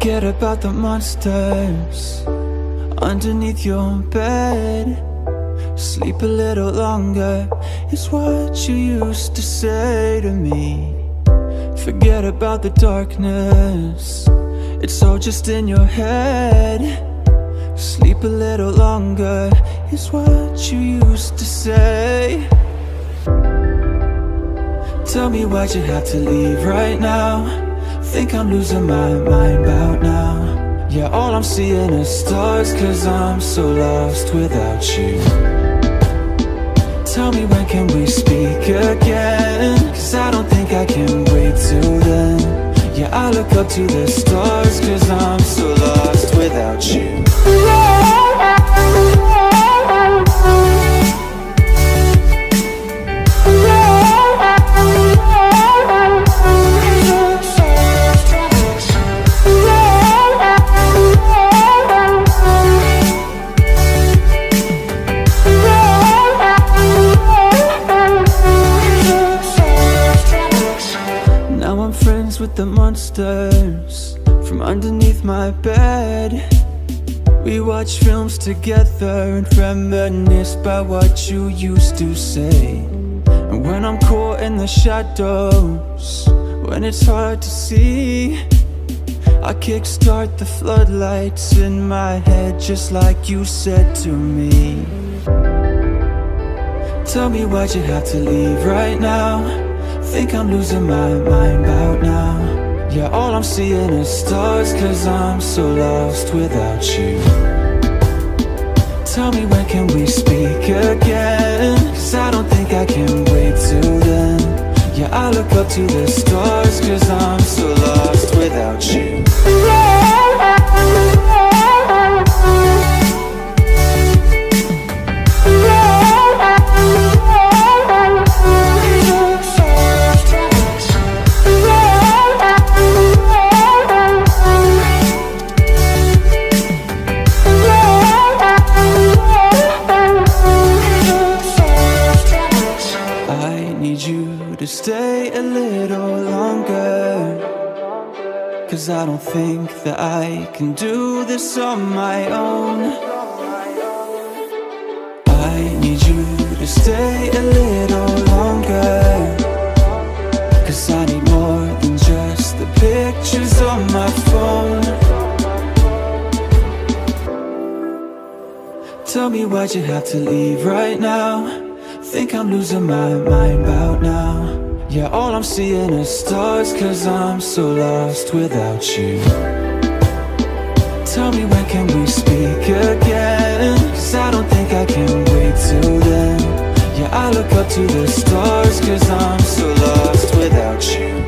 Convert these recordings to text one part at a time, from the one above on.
Forget about the monsters underneath your bed. Sleep a little longer is what you used to say to me. Forget about the darkness, it's all just in your head. Sleep a little longer is what you used to say. Tell me why'd you have to leave right now? Think I'm losing my mind about now. Yeah, all I'm seeing is stars, cause I'm so lost without you. Tell me when can we speak again? Cause I don't think I can wait till then. Yeah, I look up to the stars, cause I'm so lost without you. With the monsters from underneath my bed. We watch films together and reminisce by what you used to say. And when I'm caught in the shadows, when it's hard to see, I kickstart the floodlights in my head, just like you said to me. Tell me why'd you have to leave right now? Think I'm losing my mind about now. Yeah, all I'm seeing is stars, cause I'm so lost without you. Tell me when can we speak again? Cause I don't think I can wait till then. Yeah, I look up to the stars, cause I'm so lost without you. Stay a little longer, cause I don't think that I can do this on my own. I need you to stay a little longer, cause I need more than just the pictures on my phone. Tell me why'd you have to leave right now? Think I'm losing my mind about now. Yeah, all I'm seeing is stars, cause I'm so lost without you. Tell me when can we speak again? Cause I don't think I can wait till then. Yeah, I look up to the stars, cause I'm so lost without you.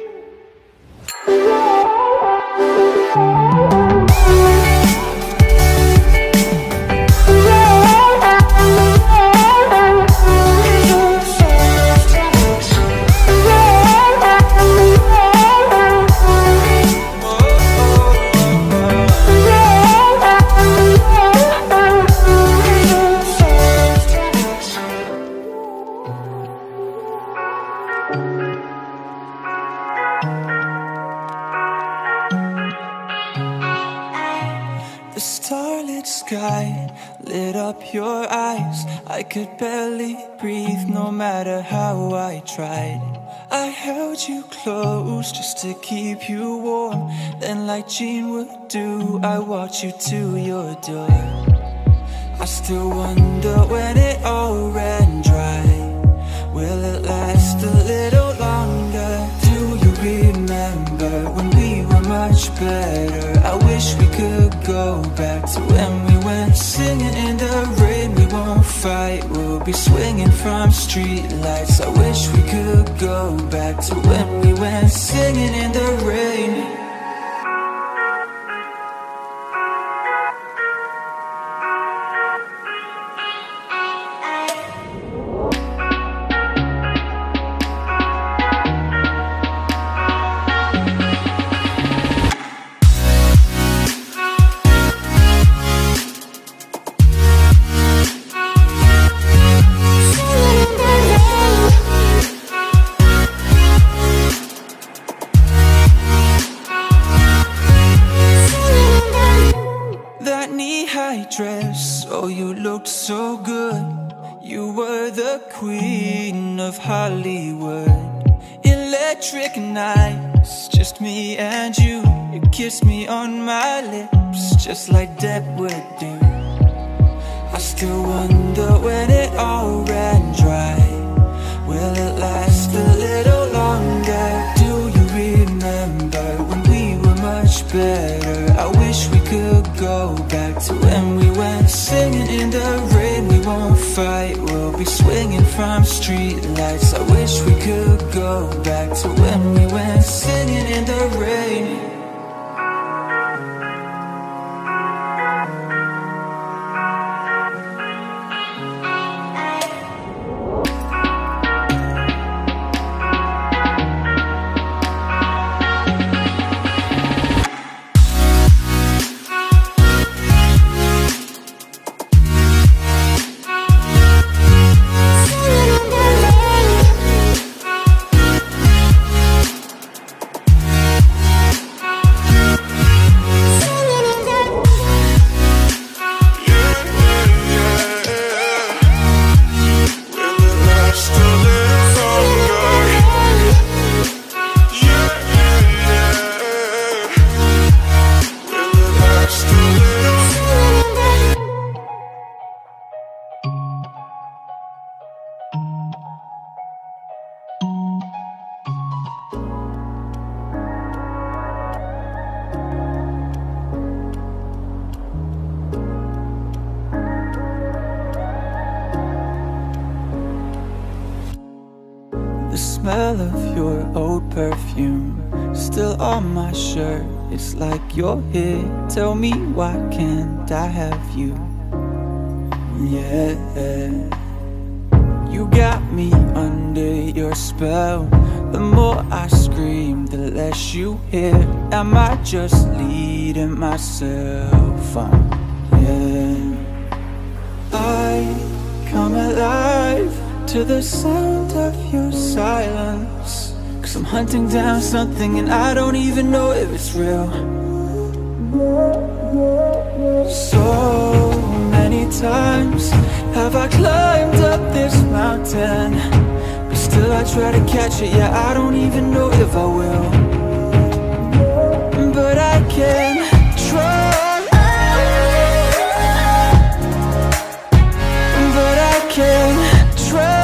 Lit up your eyes, I could barely breathe no matter how I tried. I held you close just to keep you warm, then like Jean would do, I walked you to your door. I still wonder when it all ran dry, will it last a little longer? Do you remember when we were much better? I wish we could go back to when we went singing in the rain. We won't fight, we'll be swinging from street lights. I wish we could go back to when we went singing in the rain. you looked so good. You were the queen of Hollywood. Electric nights, just me and you. You kissed me on my lips, just like Depp would do. I still wonder when it all ran dry. Will it last a little longer? Do you remember when we were much better? I wish we could go back to when we went singing in the rain. We won't fight, we'll be swinging from street lights. I wish we could go back to when we went singing in the rain. The smell of your old perfume still on my shirt. It's like you're here. Tell me, why can't I have you? Yeah, you got me under your spell. The more I scream, the less you hear. Am I just leading myself on? Yeah, I come alive to the sound of your silence, 'cause I'm hunting down something and I don't even know if it's real. So many times have I climbed up this mountain, but still I try to catch it, yeah, I don't even know if I will. But I can try. But I can try.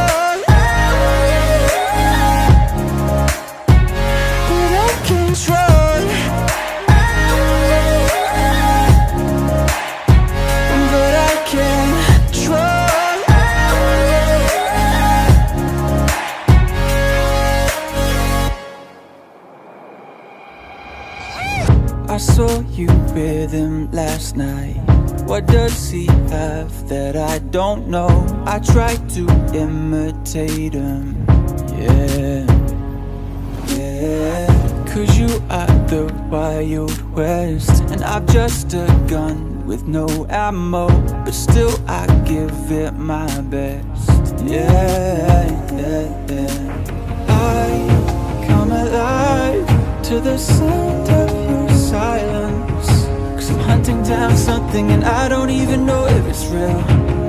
I saw you with him last night. What does he have that I don't know? I tried to imitate him. Yeah, yeah. 'Cause you are the Wild West, and I'm just a gun with no ammo, but still I give it my best. Yeah, yeah, yeah. I come alive to the sound of your silence, 'cause I'm hunting down something and I don't even know if it's real.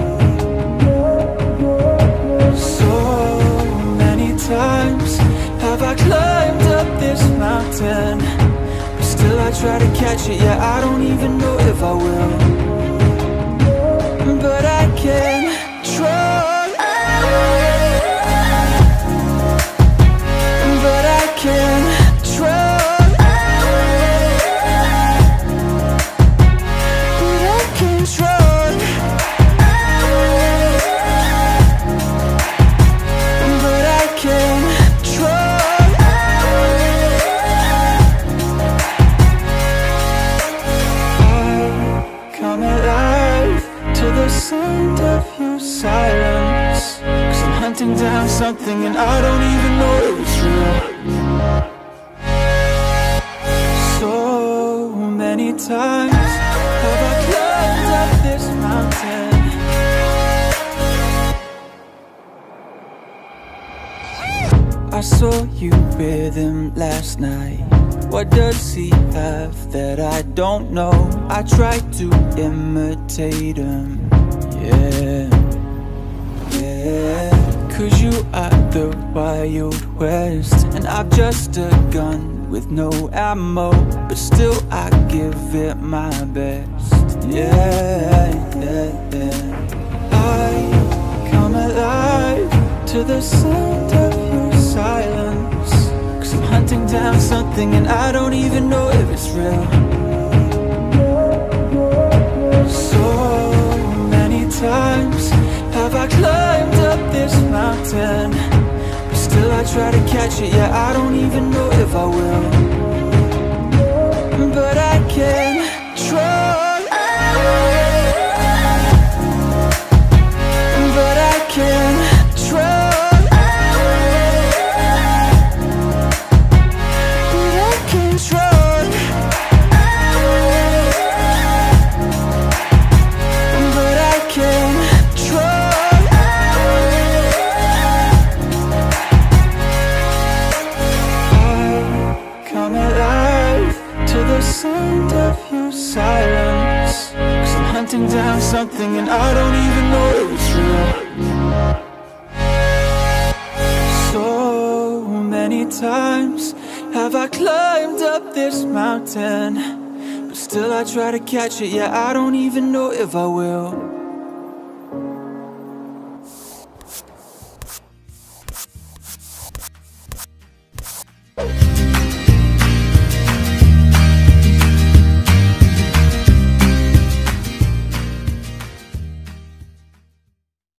So many times have I climbed up this mountain, but still I try to catch it, yeah, I don't even know if I will. But I can try. But I can try. Sound of your silence, 'cause I'm hunting down something and I don't even know if it's real. So many times have I climbed up this mountain. I saw you with him last night. What does he have that I don't know? I tried to imitate him. Yeah, at the Wild West, and I've just a gun with no ammo, but still I give it my best. Yeah, yeah, yeah. I come alive to the sound of your silence, 'cause I'm hunting down something and I don't even know if it's real. So many times have I climbed up this mountain, but still I try to catch it, yeah, I don't even know if I will. But I can try. But I can try. But I can try. But I can try. I come alive to the sound of your silence, 'cause I'm hunting down something and I don't even know if it's real. So many times have I climbed up this mountain, but still I try to catch it, yeah, I don't even know if I will.